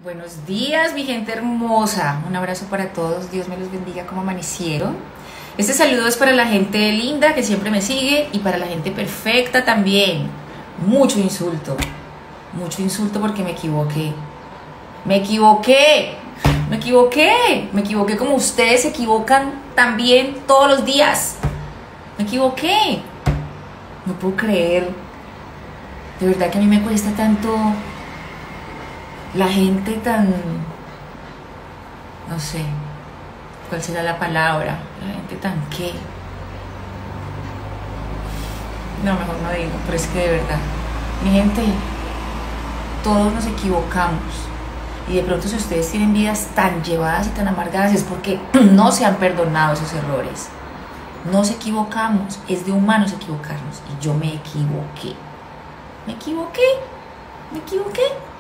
Buenos días, mi gente hermosa. Un abrazo para todos. Dios me los bendiga. ¿Cómo amanecieron? Este saludo es para la gente linda que siempre me sigue y para la gente perfecta también. Mucho insulto porque me equivoqué. Me equivoqué como ustedes se equivocan también todos los días. Me equivoqué. No puedo creer. De verdad que a mí me cuesta tanto. La gente tan, no sé, ¿cuál será la palabra? La gente tan qué. No, mejor no digo, pero es que de verdad, mi gente, todos nos equivocamos. Y de pronto si ustedes tienen vidas tan llevadas y tan amargadas es porque no se han perdonado esos errores. Nos equivocamos, es de humanos equivocarnos. Y yo me equivoqué.